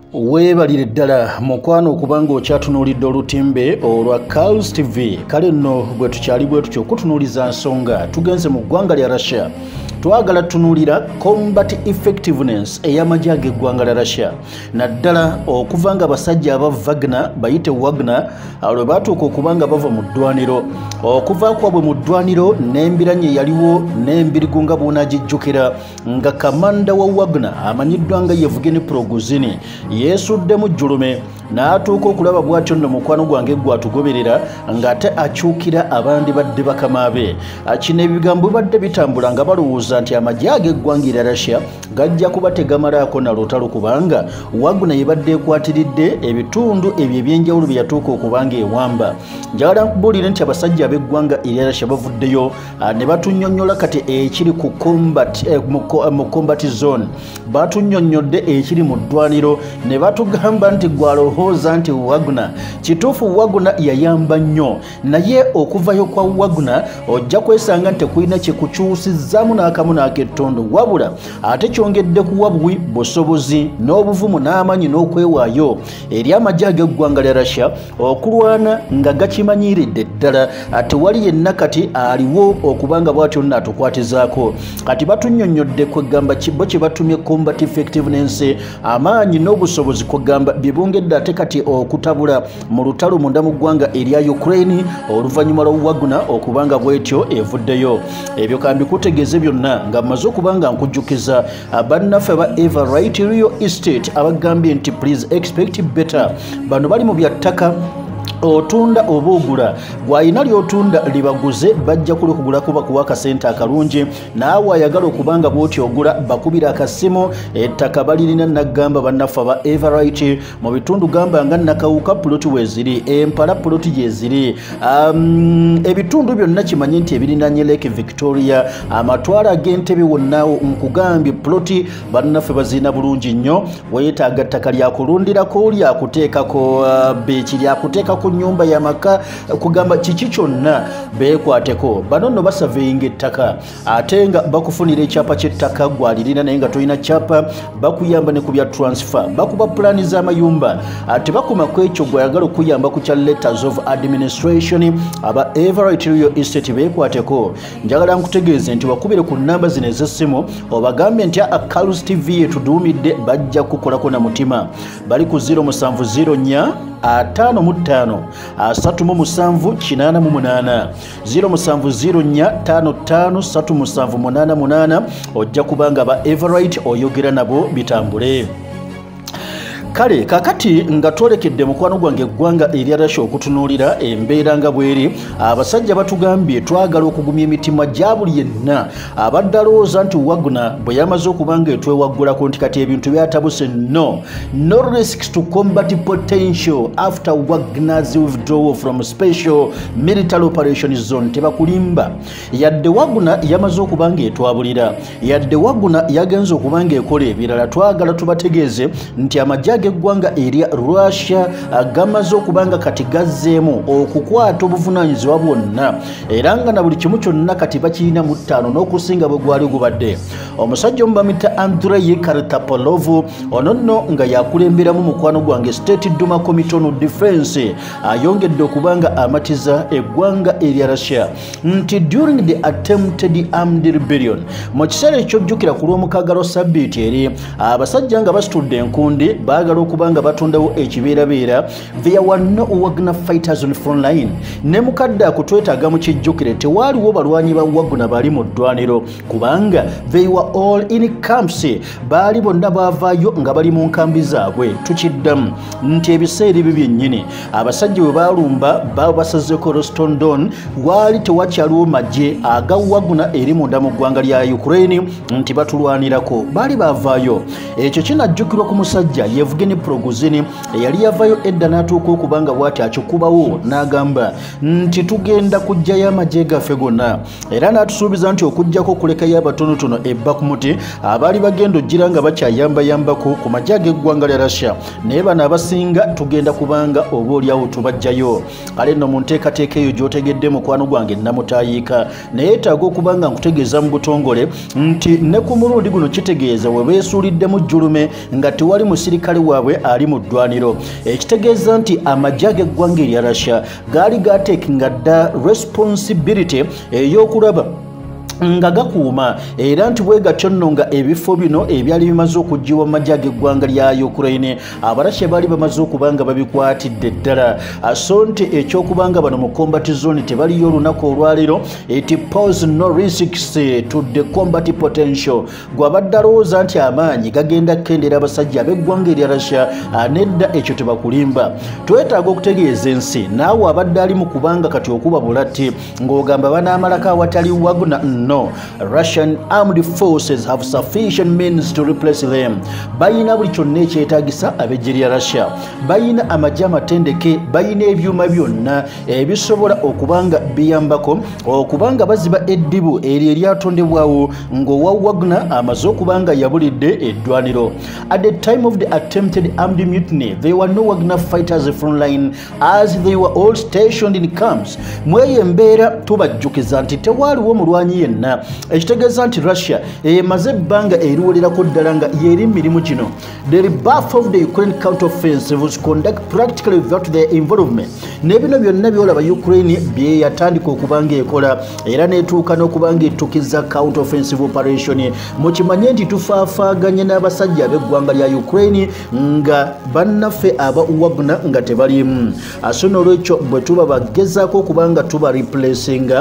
Weebalire ddala mukwano okubanga okyatunuulidde olutimbe olwa Kals TV. Kale nno bwe tukyali bwe tutyo okutunuuliza nsonga tugenze mu ggwanga lya Russia. Twagala tunuulira combat effectiveness ey'amagye ag'eggwanga lya Russia. Naddala okuva nga basajja aba Wagner bayite Wagner lwe baatuuka okubanga bava mu ddwaniro. Okuva kwabwe mu ddwaniro n'embiranye yaliwo n'embirigu nga bw'onaagijjukira nga kamanda wa Wagner amanyiddwa nga Yevgeny Prigozhin yeesuddemu jjulume n'atuuka okulaba bw'atyo nno mukwano gwange gwatugoberera ng'ate akyukira abandi badde bakama be. Kino ebigambo bibadde bitambula nga balowooza nti amagye ag'eggwanga lya Russia gajja kuba tegamalaako na lutalo kubanga Wagner yebadde ekwatiridde ebitundu ebyo ebyenjawulo bye yatuuka okubanga ewamba. Njagala nkubuulire nti abasajja ab'eggwanga lya Russia bavuddeyo ne batunnyonnyola kati ekiri ku mu combat zone. Batunnyonnyodde ekiri mu ddwaniro ne batugamba nti gwalowooza nti Wagner kituufu Wagner yayamba nnyo, naye okuvayo kwa Wagner ojja kwesanga nti kulina kyekukyusizzaamu n'akamu n'ak'ettondo, wabula ate kyongedde kuwa busobozi n'obuvumu n'amaanyi n'okwewaayo eri amagye ag'eggwanga lya Russia okulwana nga gakimanyiiridde ddala. Tewali yenna kati aliwo okubanga bw'atyo nno atukwatizaako. Kati batunnyonnyodde kwegamba bo kye batumye combat effectiveness, amaanyi n'obusobozi kwegamba bye bongedde ate kati okutabula mu lutalo munda mu ggwanga erya Ukraine oluvannyuma lwa Wagner okubanga bw'etyo evuddeyo. Ebyo kambi kutegeeze byonna nga mmaze okubanga nkujjukiza bannaffe aba Eddwaaniro estate abagambye nti please expect better. Bano bali mu bya ttaka otunda oba ogula, gw'alina ly'otunda libaguze bajja kulikugulako bakuwa akasente akalungi, naawe ayagala okubanga bw'oti ogula bakubira akasimu. Ettaka balirina naggamba bannaffe aba Eddwaaniro mu bitundu gamba nga Nakawuka puloti weeziri, Empala puloti gyeziri, ebitundu byonna kimanyi nti ebirinaanye Lake Victoria, amatwala ag'Entebbe wonnaawo nkugambye puloti bannaffe bazina bulungi nnyo. Weetaaga ttaka lyakulundirako, lyakuteekako beeki, lyakuteekako nyumba ya maka, kugamba kiki kyonna beekwateko. Bano nno basaveyinga ettaka ate nga bakufunira ekyapa ky'ettaka gwalirina naye nga tolina kyapa, bakuyamba ne ku bya transfer, bakuba pulaani z'amayumba, ate bakuma ku ekyo gwayagala okuyamba ku kya letters of administration. Aba Eddwaaniro estate beekwateko. Njagala nkutegeeze nti wakubire ku nnamba zino ez'essimu obagambe nti Kals TV etuduumidde bajja kukolako na mutima. Bali ku 0704 55 378 0704553788. ojja kubanga ba Eddwaaniro oyogera nabo bitambule. Kale kakati nga twolekedde mukwano gwange eggwanga erya Russia okutunuulira embeera nga bweri, abasajja batugambye twagala okugumya emitima gya buli yenna abadde alowooza nti Wagner bwe yamaze okubanga etwewaggulako nti kati ebintu byatabuse. No risks to combat potential after Wagner's withdrawal from special military operation zone. Tebakulimba yadde Wagner yamaze okubanga etwabulira, yadde Wagner yagenze okubanga ekola ebirala. Twagala tubategeeze nti amagye eggwanga erya Russia gamaze okubanga kati gazzeemu okukwata obuvunaanyizibwa bwonna era nga na buli kimu kyonna kati bakirina mu ttaano n'okusinga bwe gwali gubadde. Omusajja omu bamuyita Andrei Kartapolov, ono nno nga yakulemberamu mukwano gwange State Duma Committee on Defense, ayongedde okubanga amatiza eggwanga erya Russia nti during the attempted armed rebellion, mu kiseera ekyojjukira ku lw'omukaaga Ssabbiiti eri, abasajja nga basitudde enkundi baagala okubanga batondawo ekibeerabeera. There were no Wagner fighters on front line. Ne mukadde akutwetaaga mu kijjukire tewaaliwo balwanyi ba Wagner bali mu ddwaniro kubanga they were all in camps. Baali bonna baavaayo nga bali mu nkambi zaabwe. Tukiddamu nti ebiseera ebyo byennyini abasajja bwe baalumba basazeeko Rostondon, waali tewakyaliwo magye aga Wagner eri munda mu ggwanga lya Ukraine nti batulwanirako, baali baavaayo. Ekyo kinajjukirwa ku musajja Yevgeny Prigozhin eyali yavayo edda n'atuuka okubanga bw'ati akikubawo n'agamba nti tugenda kujjayo amagye gaffe gonna, era n'atusuubiza nti okujjako okulekayo abatonotono e Bakhmut abaali bagenda ojjira nga bakyayambayambako ku magye ag'eggwanga lya Russia, naye bano abasinga tugenda kubanga obaolyawo tubajjayo. Kale nno mu nteekateeka eyo gy'otegedde mukwano gwange namutaayiika, naye etaaga okubanga nkutegeeza mu butongole nti ne ku mulundi guno kitegeeza we beesuuliddemu jjulume nga tewali musirikale waabwe ali mu ddwaniro ekitegeeza nti amagye g'eggwanga erya Russia gaali gateekinga dda responsibility ey'okulaba nga gakuuma era nti bwe gatyo nno nga ebifo bino ebyali bimaze okuggyibwa mu magye g'eggwanga lya Ukraine abarashe baali bamaze okuba nga babikwatidde ddala so nti ekyokubanga bano mu combat zone tebaliyo olunaku olwaleero it pose no risks to the combat potential gwabadde alowooza nti amaanyi gagenda kukendera abasajja ab'eggwanga erya Russia nedda ekyo tebakulimba twetaaga okutegeeza ensi naawe abadde ali mu kubanga kati okuba bulatti ng'ogamba banaamalako awatali Wagner. No, Russian armed forces have sufficient means to replace them. Bayina buli kyonna ekyetaagisa ab'eggye lya Russia. Bayina amagye amatendeke, bayina ebyuma byonna ebisobola okubanga biyambako okubanga baziba eddibu eryo eryatondebwawo ng'owa Wagner amaze okubanga yabulidde eddwaniro. At the time of the attempted armed mutiny, there were no Wagner fighters front line as they were all stationed in camps. Mweyo embeera tubajjukiza nti tewaaliwo mulwanyi yenna ekitegeeza nti Russia emaze ebbanga eriwolerako ddala nga yeri mirimu kino. The rebuff of the Ukraine counter-offensive was conduct practically without their involvement. Nebino byonna byolaba Ukraine bye yatandika okubanga ekola era netuuka n'okubanga etukiza counter-offensive operation. Mukimanye nti tufaafaaganye n'abasajja ab'eggwanga lya Ukraine nga bannaffe aba Wagner nga tebalimu. So n'olwekyo bwe tuba bagezaako okubanga tuba replacinga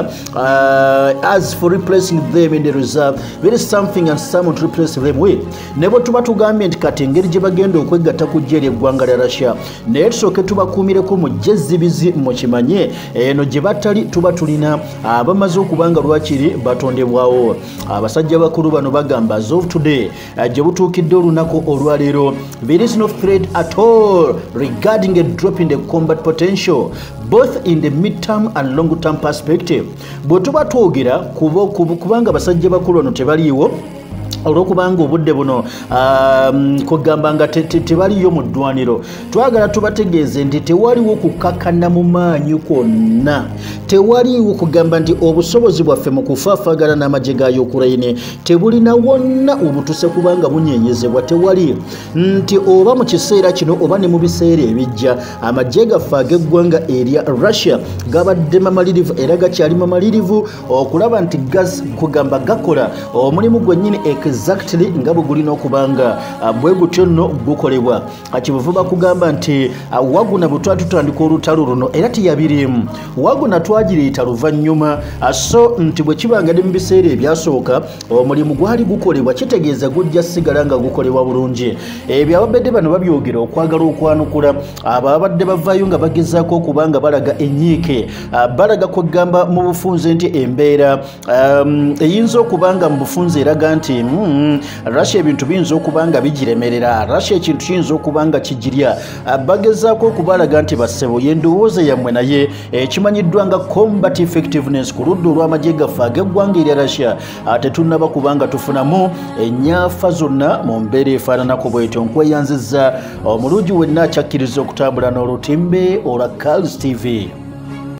as for replacing them in the reserve, there is something and someone to replace them with. Nebo tuba tugambye nti kati engeri gye bagenda okwegatta ku ggye ly'eggwanga lya Russia naye tusooke tubakuumireko mu jjezibizi mukimanye eno gye batali tuba tulina abamaze okubanga lwakiri batondebwawo. Abasajja bakulu bano bagamba as of today gye butuukidde olunaku olwaleero there is no threat at all regarding a drop in the combat potential both in the mid-term and long-term perspective. Bwe tuba twogera kubanga basajja bakulu bano tebaliiwo olwokubanga obudde buno kugamba nga tebaliyo mu ddwaniro twagala tubategeeze nti tewaliwo kukakana mu maanyi kwonna tewaliwo kugamba nti obusobozi bwaffe mu kufaafaagana n'amagye ga Ukraine tebulina wonna obutuse kubanga bunyenyezebwa tewali nti oba mu kiseera kino oba ne mu biseera ebijja amagye gaffe ag'eggwanga erya Russia gabadde mamalirivu era gakyali mamalirivu okulaba nti kugamba gakola omulimu gwennyini exactly nga bugulina okubanga bwe gutyo nno gukolebwa kibuvu bakugamba nti Wagner bwe twatutandika olutalo luno era tiyabirimu Wagner twagireeta luvannyuma so nti bwe kibangadde mu biseera ebyasooka omulimu gwali gukolebwa kitegeeza gujja sigala nga gukolebwa bulungi ebyo ababadde bano babyogera okwagala okwanukula ababadde bavaayo nga bagezaako okubanga balaga enyiike balaga kwegamba mu bufunze nti embeera eyinza okubanga mu bufunze eraga nti Russia ebintu biyinza okubanga bigiremerera Russia ekintu kiyinza okubanga kigirya bagezaako okubalaga nti bassebo yendowooza yammwe naye ekimanyiddwa nga combat effectiveness ku ludda olw'amagye gaffe ag'eggwanga erya Russia tetunnaba kubanga tufunamu ennyaafa zonna mu mbeera efaananako bwetyo nkweyanzizza omuluugi wenna akyakkiriza okutambula n'olutimbe olwa Kals TV.